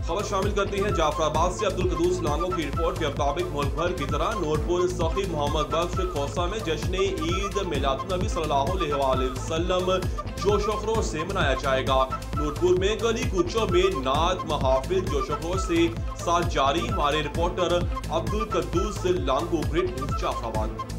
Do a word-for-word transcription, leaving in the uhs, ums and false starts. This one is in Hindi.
खबर शामिल करती है जाफराबाद से अब्दुल कदूस लांगो की रिपोर्ट के मुताबिक मुल्क भर की तरह नूरपुर सखी मोहम्मद बख्श खोसा में जश्न ईद मिलादुन्नबी सल्लल्लाहु अलैहि वसल्लम जोशोखरोश से मनाया जाएगा। नूरपुर में गली कूचों में नात महाफिल जोशोखरोश से साथ जारी। हमारे reporter Abdul Quddus Lango, great news Jafrabad.